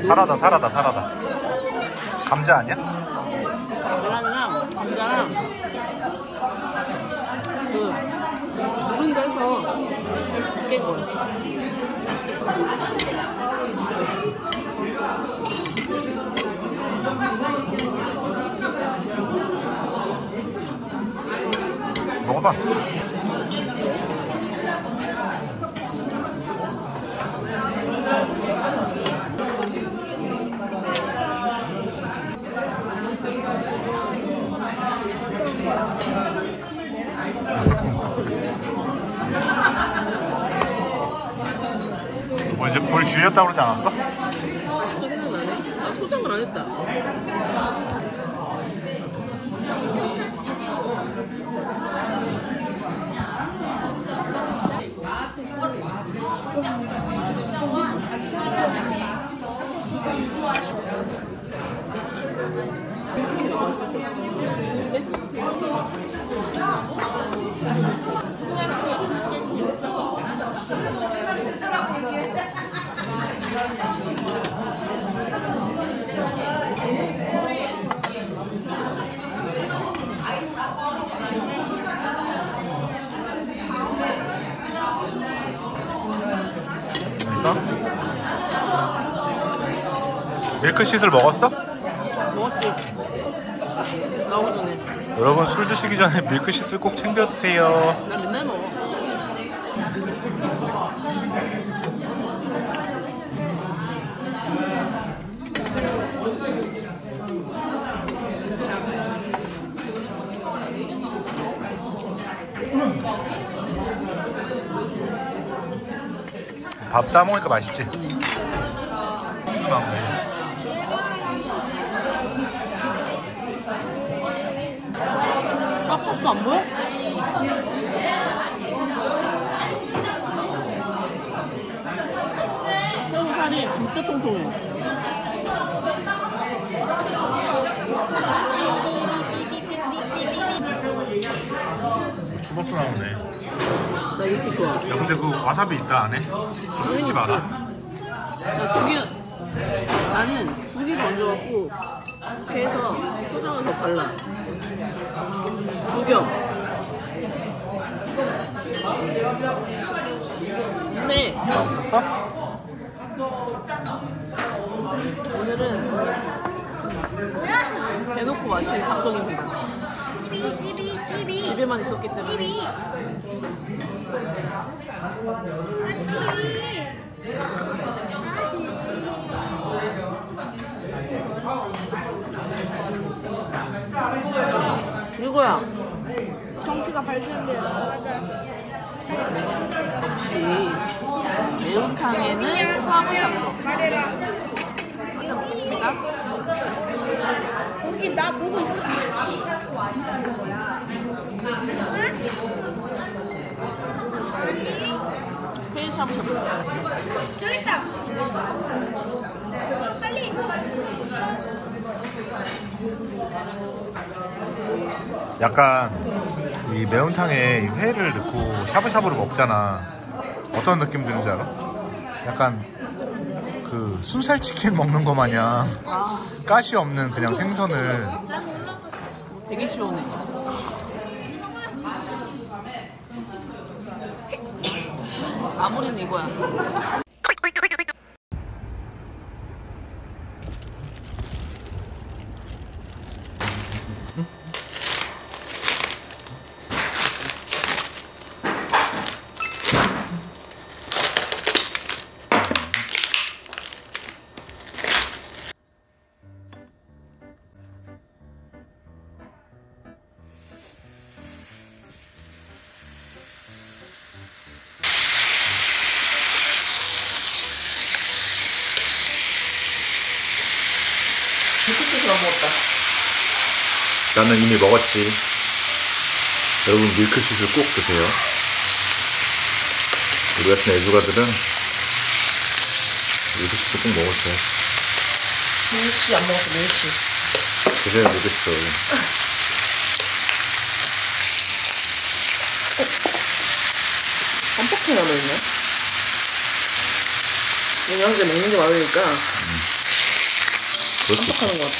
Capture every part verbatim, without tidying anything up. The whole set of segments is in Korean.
사라다 사라다 사라다. 감자 아니야? 계란이랑 감자랑 그 누른 데서 깨 거. 먹어봐. 뭐 이제 굴 줄였다고 그러지 않았어? 또 생각나네. 아, 소장을 안 했다. 밀크시슬 먹었어? 먹었지. 나오기 전에. 여러분 술 드시기 전에 밀크시슬 꼭 챙겨 드세요. 나 맨날 먹어. 밥 싸 먹으니까 맛있지? 빡쳤어 안 보여? 새우살이 진짜 통통해. 초밥도 나오네. 나 이렇게 좋아. 야 근데 그 와사비 있다 안에? 좀 찢지 마라. 나 두 개, 나는 두 개 건져갖고 이렇게 해서 소장을 더 발라. 두 겹. 근데 나 없었어? 오늘은 대놓고 마실 작성입니다. 집이 집이 집이 집에만 있었기 때문에. 집이 아 집이 이거야. 정치가 밝은데요. 맞아. 역시 매운탕에는 샤브샤브. 말해라. 있습니다. 거기 나 보고 있어. 회의 샤브샤브. 저기 있다. 빨리. 약간 이 매운탕에 이 회를 넣고 샤브샤브를 먹잖아. 어떤 느낌 드는지 알아? 약간 그 순살치킨 먹는 거 마냥 아, 가시 없는 그냥 생선을. 되게 시원해. 마무리는 이거야. 밀크시슬 안 먹었다. 나는 이미 먹었지. 여러분 밀크시슬 꼭 드세요. 우리 같은 애주가들은 밀크시슬 꼭 먹었어요. 밀시 안 먹었어. 밀시. 드세요 모르겠어. 깜빡해 나눠있네. 영양제 먹는 게 많으니까. 음. 깜빡하는 것 같아.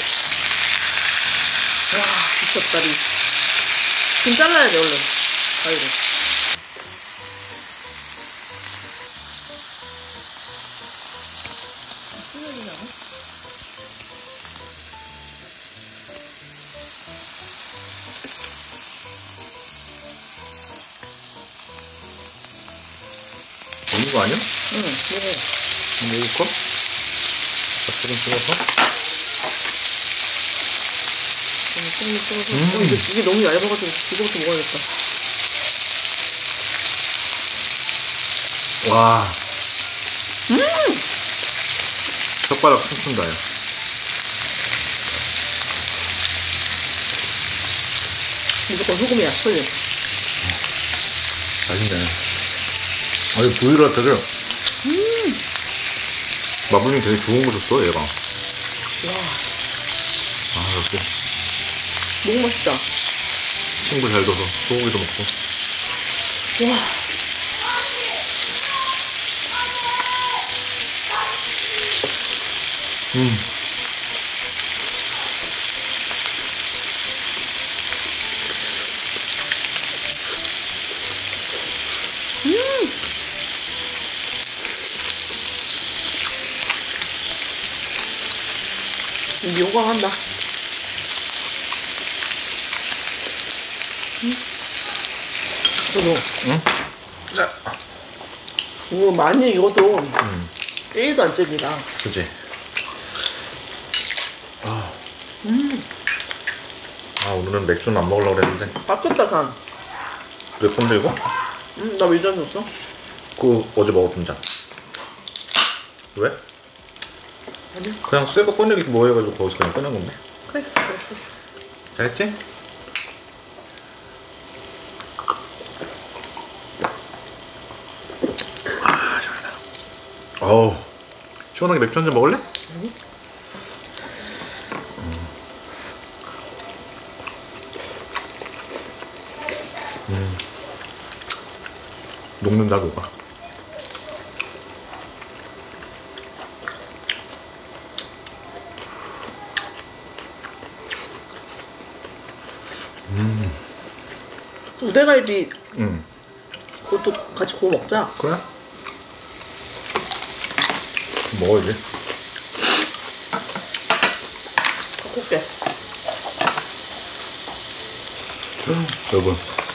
와, 미쳤다리. 지금 잘라야 돼, 얼른. 가위로. 먹는 거 아니야? 응, 먹어. 먹을까? 밥좀 찍어서. 좀 찍어서. 음. 어, 이게, 이게 너무 얇아가지고 이거부터 먹어야겠다. 와. 음! 혓바닥 춤춘다, 야. 무조건 소금이야, 소금. 맛있네. 아니, 부위가 되게. 음! 마블링 되게 좋은 거 줬어, 얘가. 와. 아, 역시. 너무 맛있다. 친구 잘 둬서 소고기도 먹고. 와. 음. 음. 요강한다. 응? 이거 응? 자. 이거 많이 이것도 음. 일도 안 찝니다. 그치? 아. 음. 아, 오늘은 맥주는 안 먹으려고 그랬는데. 아꼈다, 간. 내 건데, 이거? 음, 나 왜 잔 줬어? 그, 어제 먹었던 잔. 왜? 아니. 그냥 쇠가 꺼내기 뭐 해가지고 거기서 그냥 꺼낸 건데. 그래, 그랬어. 잘했지? 아, 시원하다. 어우, 시원하게 맥주 한 잔 먹을래? 아니. 음. 녹는다, 녹아. 음. 우대갈비 응. 그것도 같이 구워 먹자. 그래? 먹어야지. 볶게. 여러분.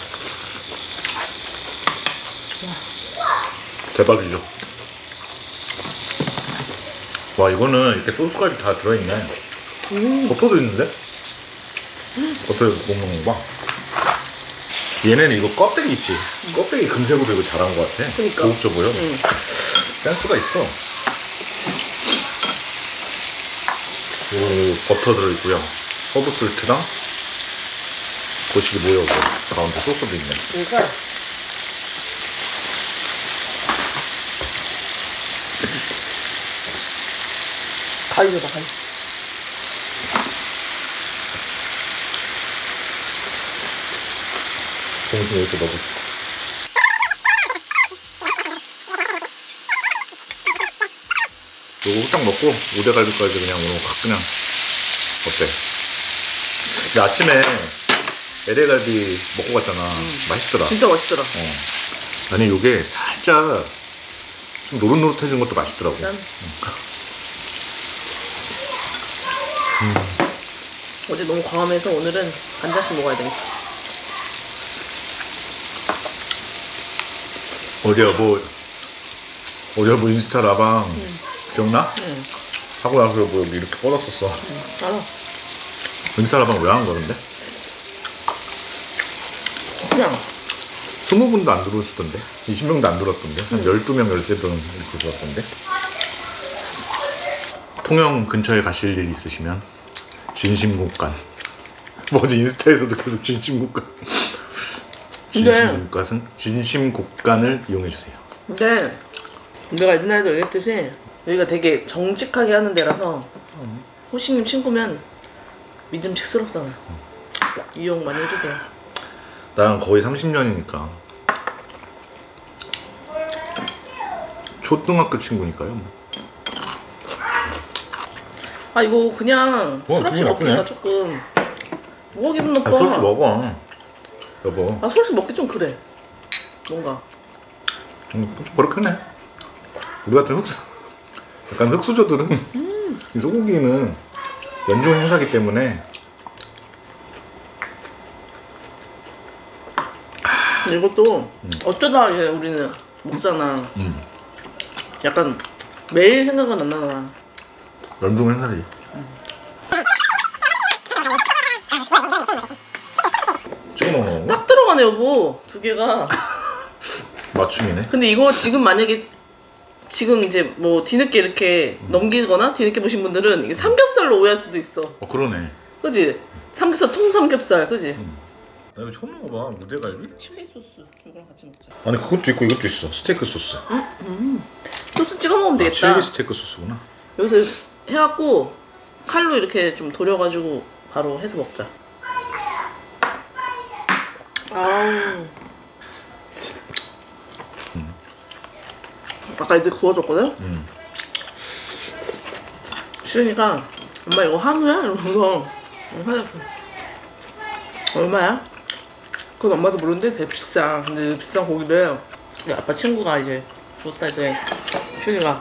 대박이죠. 와, 이거는 이렇게 소스까지 다 들어있네. 음. 버터도 있는데? 버터 먹는 거 봐. 얘네는 이거 껍데기 있지? 음. 껍데기 금색으로 이거 잘한 것 같아. 그러니까. 고급져 보여. 음. 센스가 있어. 오, 버터 들어있고요. 허브솔트랑 거시기 뭐야, 이거. 가운데 소스도 있네. 이거 가위로다, 가위. 동심 이렇게 넣어줘. 요거 후딱 먹고 우대갈비까지 그냥 오늘 확 그냥 어때? 근데 아침에 엘에이갈비 먹고 갔잖아. 음. 맛있더라. 진짜 맛있더라. 어. 아니 요게 살짝 좀 노릇노릇해진 것도 맛있더라고. 난... 음. 어제 너무 과음해서 오늘은 한 잔씩 먹어야 되겠다. 어제 뭐 어제 뭐 인스타 라방 응. 기억나? 응. 하고 나서 뭐 여기 이렇게 뻗었었어. 응. 알아. 인스타 라방 왜 한 거는데? 그냥 스무 분도 안 들어오시던데? 이십 명도 안 들었던데? 한 응. 열두 명, 열세 명 이렇게 들어왔던데? 통영 근처에 가실 일 있으시면 진심국간. 뭐지 인스타에서도 계속 진심국간. 진심국간은 진심국간을 이용해주세요. 근데 내가 옛날에도 얘기했듯이 여기가 되게 정직하게 하는 데라서 음. 호식님 친구면 믿음직스럽잖아. 음. 이용 많이 해주세요. 나는 거의 삼십 년이니까 초등학교 친구니까요. 아 이거 그냥 뭐, 술 없이 기분 먹기가 나쁘네. 조금 뭐가 기분 나빠. 아, 솔직히 먹어. 여보. 아 술 없이 먹기 좀 그래. 뭔가. 음, 좀 버럭하네. 우리 같은 흑수, 약간 흑수저들은 음. 이 소고기는 연중 행사기 때문에 근데 이것도 어쩌다 이제 우리는 먹잖아. 음. 약간 매일 생각은 안 나나. 연중 행사지. 찍어 먹는 건가? 딱 들어가네 여보. 두 개가. 맞춤이네. 근데 이거 지금 만약에 지금 이제 뭐 뒤늦게 이렇게 넘기거나 뒤늦게 보신 분들은 이게 삼겹살로 오해할 수도 있어. 어 그러네. 그지? 삼겹살 통삼겹살 그지? 나 이거 처음 먹어봐. 무대갈비? 칠리 소스 이거랑 같이 먹자. 아니 그것도 있고 이것도 있어. 스테이크 소스. 소스 찍어 먹으면 아, 되겠다. 칠리 스테이크 소스구나. 여기서 해갖고 칼로 이렇게 좀 돌려가지고 바로 해서 먹자. 아우. 아까 이제 구워줬거든? 음. 시은이가 엄마 이거 한우야? 이러면서 사줬어. 얼마야? 그건 엄마도 모르는데 되게 비싸. 근데 비싼 고기를 우리 아빠 친구가 이제 줬다 때 시은이가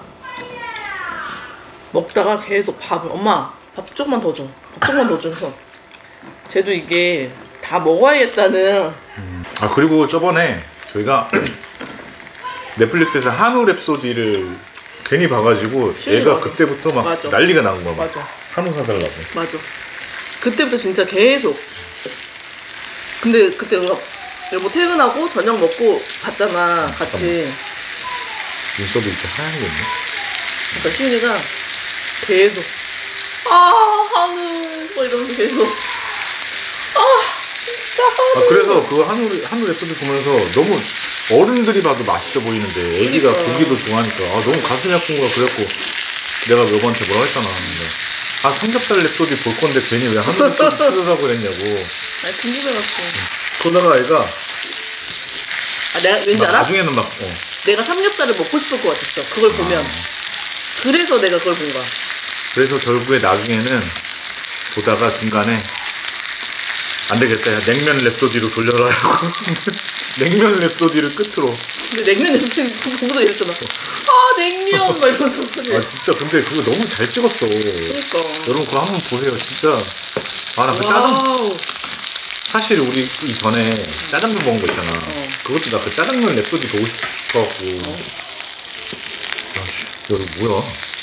먹다가 계속 밥을 엄마 밥 조금만 더 줘. 밥 조금만 더 줘서 쟤도 이게 다 먹어야겠다는. 아 그리고 저번에 저희가 넷플릭스에서 한우 랩소디를 괜히 봐가지고 얘가 맞아. 그때부터 막 맞아. 난리가 난 거야. 막. 맞아. 한우 사달라고. 맞아. 그때부터 진짜 계속. 근데 그때 우리가 뭐 퇴근하고 저녁 먹고 봤잖아 같이. 눈썹이 이렇게 하얀 게 있네. 그러니까 시윤이가 계속 아 한우 뭐 이러면서 계속 아 진짜 한우. 아 그래서 그 한우 한우 랩소디 보면서 너무 어른들이 봐도 맛있어 보이는데 애기가 그러니까. 고기도 좋아하니까 아 너무 가슴이 아픈 거야. 그래갖고 내가 여보한테 뭐라 했잖아. 근데 아 삼겹살 랩소디 볼 건데 괜히 왜 한우 랩소디 틀으라고 그랬냐고. 아니 궁금해갖고. 그러다가 애가 아 내가 왠지 막 알아? 나중에는 막 어. 내가 삼겹살을 먹고 싶을 것 같았어. 그걸 보면. 그래서 내가 그걸 본 거야. 그래서 결국에 나중에는 보다가 중간에 안 되겠다. 야, 냉면 랩소디로 돌려라 하고 냉면 랩소디를 끝으로. 근데 냉면 냄새 그거도 이랬잖아. 아 냉면 막 이러면서. 아 진짜 근데 그거 너무 잘 찍었어. 그러니까. 여러분 그거 한번 보세요. 진짜. 아 나 그 짜장 와우. 사실 우리 이전에 짜장면 먹은 거 있잖아. 어. 그것도 나 그 짜장면 랩소디 보고 싶어갖고. 어. 아씨, 여러분 뭐야?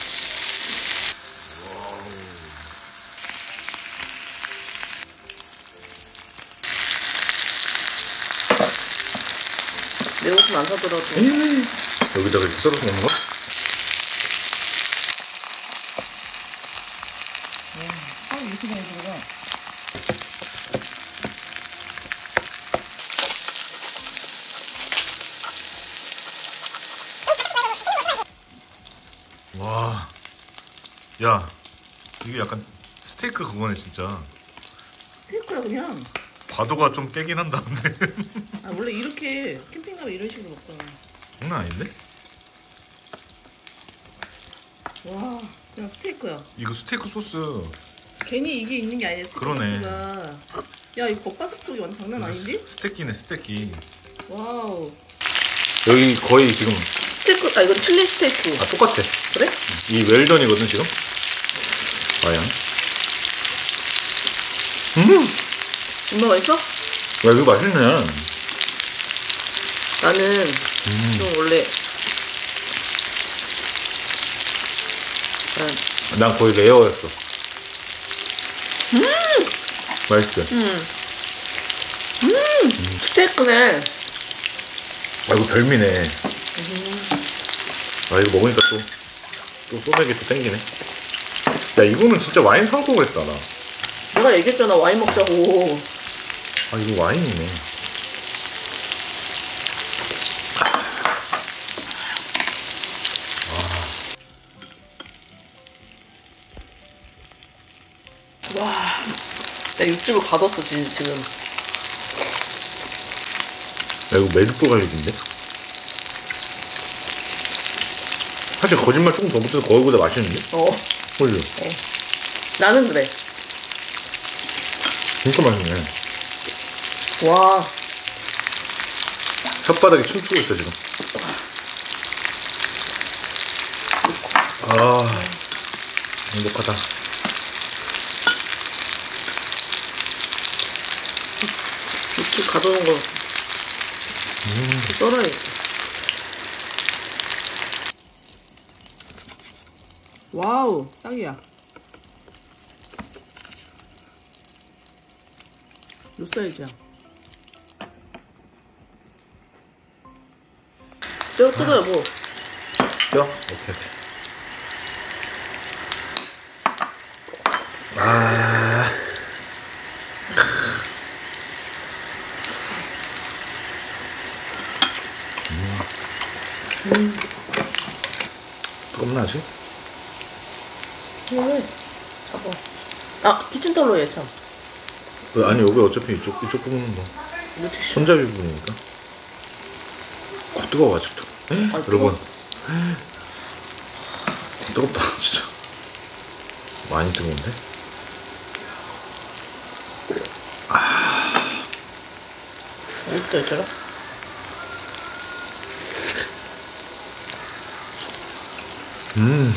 내 옷은 안 사더라도. 여기다가 이렇게 썰어서 먹는 거? 아 이렇게 많이 들어가. 와, 야, 이게 약간 스테이크 그거네 진짜. 스테이크야 그냥. 과도가 좀 깨긴 한다 근데. 아 원래 이렇게 캠핑 가면 이런 식으로 먹잖아. 장난 아닌데? 와 그냥 스테이크야. 이거 스테이크 소스. 괜히 이게 있는 게 아니야. 스테이크 그러네. 소스가. 야 이 겉바속 쪽이 완전 장난 아닌데? 스- 스테이키네 스테이키. 와우. 여기 거의 지금 스테이크 아 이건 칠리 스테이크. 아 똑같아. 그래? 이 웰던이거든 지금. 과연? 음, 엄마 맛있어? 야 이거 맛있네. 나는 음. 좀 원래 난 난 거의 레어였어. 음, 맛있지. 음. 음. 스테이크네. 아 이거 별미네. 아 이거 먹으니까 또 또 소맥이 또 땡기네. 야 이거는 진짜 와인 상품했다 나. 내가 얘기했잖아 와인 먹자고. 아 이거 와인이네. 와. 나 육즙을 가뒀어 지금. 지금. 야 이거 메르토 갈릭인데? 사실 거짓말 조금 더 붙어서 거기보다 맛있는데? 어. 그죠? 나는 그래. 진짜 맛있네. 와. 혓바닥이 춤추고 있어 지금. 아, 행복하다. 이렇게 가져온 거 음. 썰어야겠다. 와우, 딱이야. 요 사이즈야. 뼈 뜯어 여보. 뼈? 오케이 오케이. 아. 음. 음. 뜨겁나 아직? 왜? 잡아. 아, 키친타올로 해 참. 왜, 아니 여기 어차피 이쪽 이쪽 부분은 뭐 손잡이 부분이니까. 어, 뜨거워 아직도. 아, 여러분. 뜨겁다 진짜. 많이 뜨거운데? 아. 어디다 있더라? 음.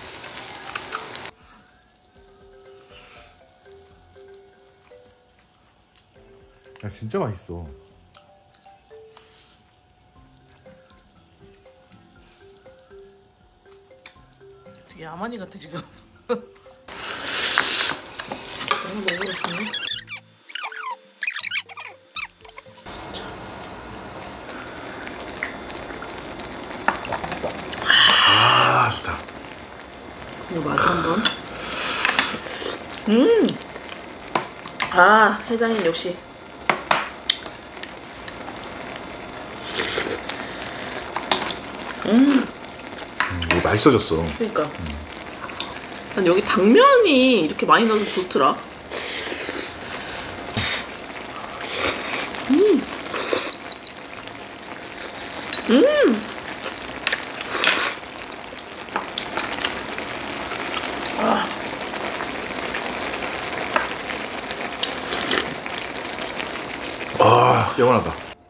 야, 진짜 맛있어. 되게 야만이 같아 지금. 너무 먹으러 싶네. 아, 좋다. 이거 맛 한번. 음. 아, 해장인 역시. 음. 음, 이거 맛있어졌어. 그러니까. 음. 난 여기 당면이 이렇게 많이 넣어서 좋더라. 음. 음. 아. 아, 영원하다.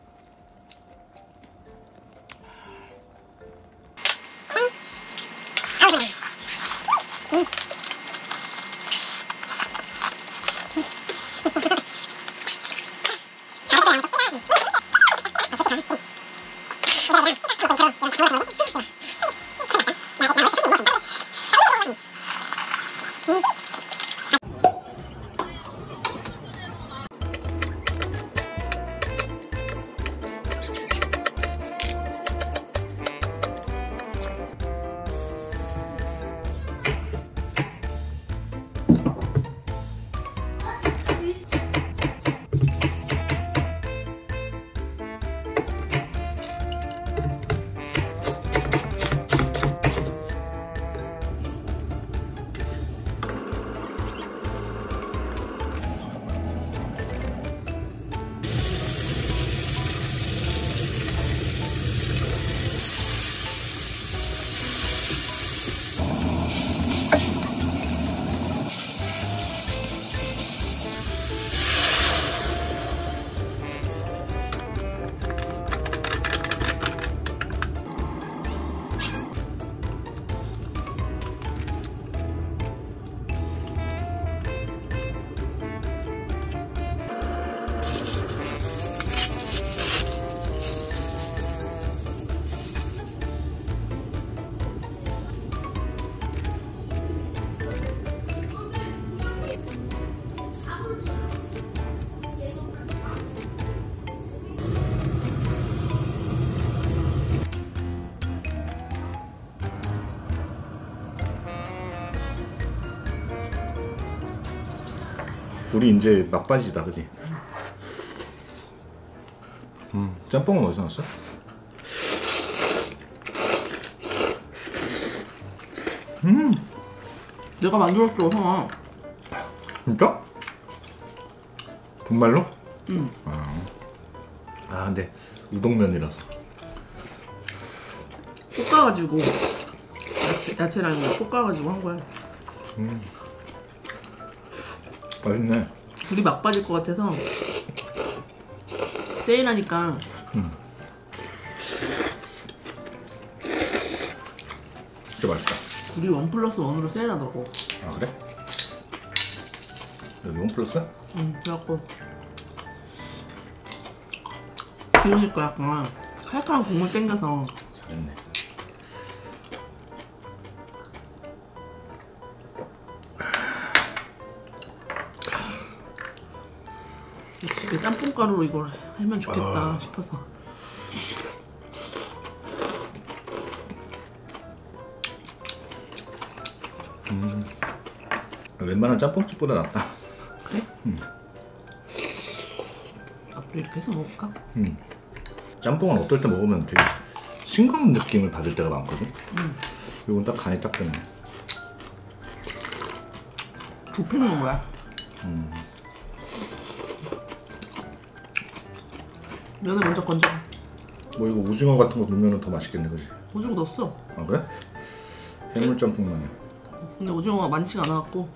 불이 이제 막바지다, 그지? 음, 짬뽕은 어디서 났어? 음, 내가 만들었어, 형아. 진짜? 분말로? 응. 아, 아 근데 우동면이라서. 볶아가지고 야채, 야채랑 이거 볶아가지고 한 거야. 음. 맛있네. 불이 막 빠질 것 같아서 세일하니까 음. 진짜 맛있다. 불이 원 플러스 원으로 세일하더라고. 아 그래? 여기 원 플러스? 응, 그래갖고 비우니까 약간 칼칼한 국물 땡겨서. 잘했네. 집에 짬뽕 가루로 이걸 하면 좋겠다 아. 싶어서. 음. 웬만한 짬뽕집보다 낫다. 그래? 음. 앞으로 이렇게 해서 먹을까? 음. 짬뽕은 어떨 때 먹으면 되게 싱거운 느낌을 받을 때가 많거든. 음. 이건 딱 간이 딱 되네. 부패 넣은 거야. 음. 면을 먼저 건져. 뭐 이거 오징어 같은 거 넣으면 더 맛있겠네, 그지? 오징어 넣었어. 아 그래? 해물 짬뽕만이야. 근데 오징어가 많지가 않아갖고.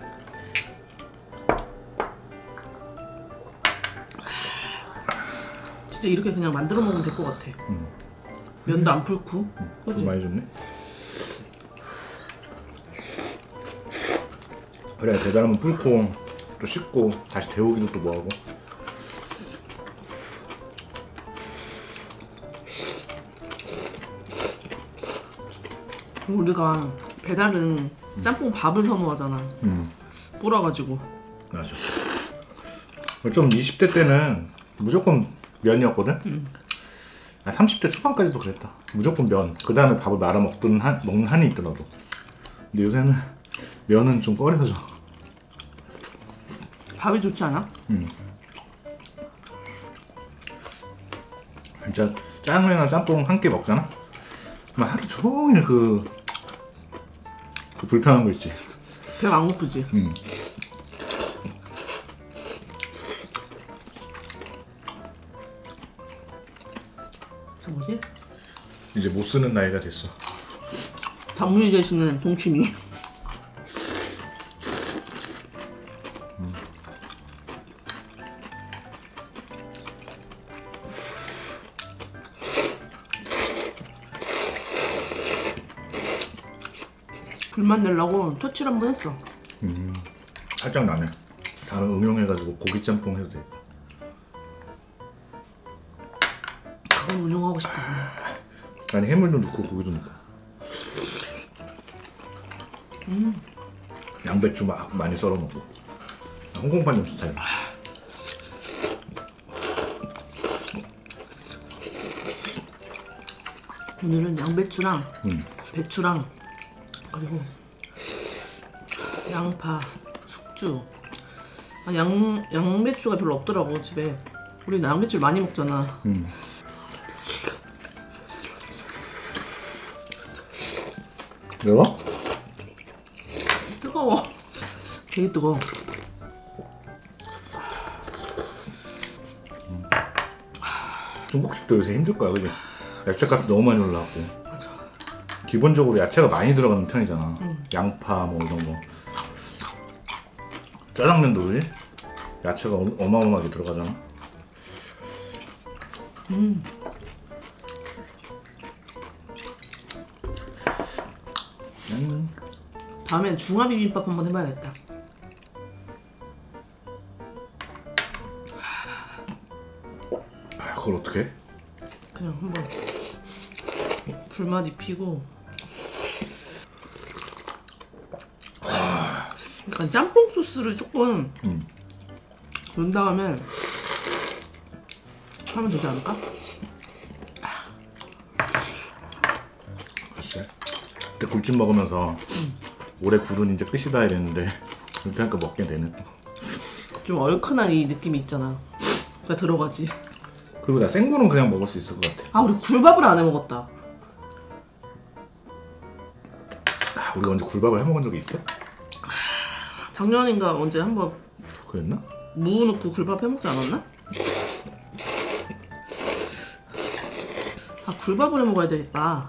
진짜 이렇게 그냥 만들어 먹으면 될 것 같아. 음. 면도 안 풀고. 음. 그치? 좀 많이 줬네. 그래, 배달하면 불고 또 씻고 다시 데우기도 또 뭐하고. 우리가 배달은 짬뽕 밥을 선호하잖아. 음. 불어가지고. 맞아. 좀 이십 대 때는 무조건 면이었거든. 음. 아, 삼십 대 초반까지도 그랬다. 무조건 면. 그 다음에 밥을 말아 먹던 한, 먹는 한이 있더라도. 근데 요새는 면은 좀 꺼려져. 밥이 좋지 않아? 음. 진짜 짜장면이나 짬뽕 한 끼 먹잖아? 그럼 하루 종일 그, 그 불편한 거 있지. 배가 안 고프지? 음. 저 뭐지? 이제 못 쓰는 나이가 됐어. 단무지 대신은 동치미. 음. 불만 내려고 토치를 한번 했어. 음. 살짝 나네. 다른 응용해가지고 고기 짬뽕 해도 돼. 그건 운영하고 싶지 않아. 아니 해물도 넣고 고기도 넣고. 음. 양배추 막 많이 썰어 놓고. 홍콩반점 스타일. 오늘은 양배추랑 음. 배추랑 그리고 양파, 숙주. 아, 양 양배추가 별로 없더라고 집에. 우리 양배추를 많이 먹잖아. 음. 매워? 뜨거워. 되게 뜨거워. 중국집도 요새 힘들 거야, 그지? 야채값이 너무 많이 올라갔고. 맞아. 기본적으로 야채가 많이 들어가는 편이잖아. 음. 양파 뭐 이런 거. 짜장면도 그지? 야채가 어- 어마어마하게 들어가잖아. 음. 음. 다음엔 중화 비빔밥 한번 해봐야겠다. 아, 그걸 어떻게 해? 그냥 한번 불맛 입히고. 약간 짬뽕 소스를 조금 음. 넣은 다음에 하면 되지 않을까? 글쎄. 그때 굴찜 먹으면서 음. 올해 굴은 이제 끝이다 이랬는데 이렇게 하니까 먹게 되네. 좀 얼큰한 이 느낌이 있잖아. 그러니까 들어가지. 그리고 나 생굴은 그냥 먹을 수 있을 것 같아. 아, 우리 굴밥을 안 해 먹었다. 아, 우리 언제 굴밥을 해 먹은 적이 있어? 작년인가 언제 한번 그랬나? 무 넣고 굴밥 해 먹지 않았나? 아, 굴밥을 해 먹어야 되겠다.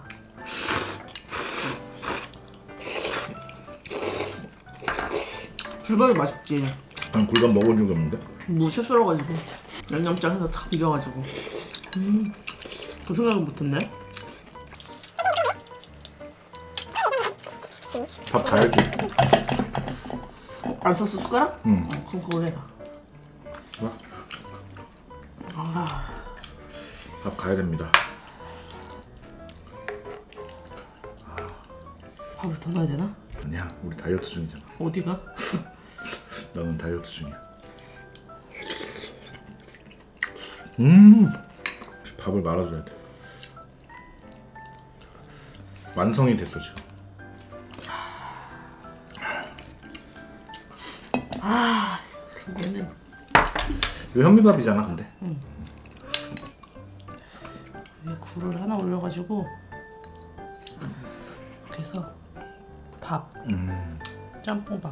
굴밥이 맛있지. 난 굴밥 먹어본 적이 없는데? 무채 썰어가지고 양념장 해서 탁 비벼가지고. 음, 그 생각은 못했네. 밥 가야지. 안 썼어 숟가락? 응. 어, 그럼 그걸 해봐. 뭐? 아, 밥 가야 됩니다. 밥을 더 넣어야 되나? 아니야, 우리 다이어트 중이잖아. 어디가? 나는 다이어트 중이야. 음, 밥을 말아줘야 돼. 완성이 됐어 지금. 아, 얘는 이거 현미밥이잖아, 근데. 응. 위에 굴을 하나 올려가지고 이렇게 해서 밥, 음. 짬뽕밥.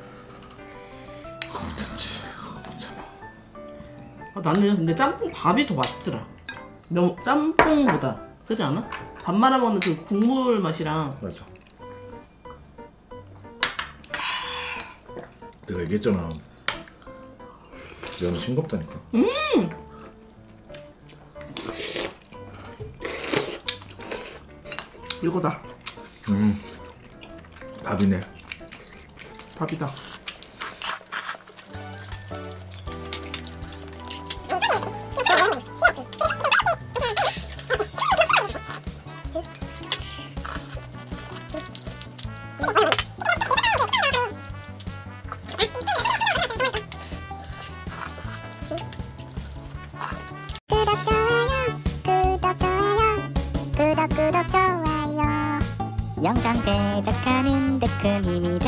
아, 나는 근데 짬뽕 밥이 더 맛있더라. 면 짬뽕보다. 그렇지 않아? 밥 말아 먹는 그 국물 맛이랑. 맞아. 내가 얘기했잖아. 면은 싱겁다니까. 음. 이거다. 음. 밥이네. 밥이다. 구독 좋아요 구독 좋아요 구독 구독 좋아요 영상 제작하는 데 큰 힘이 돼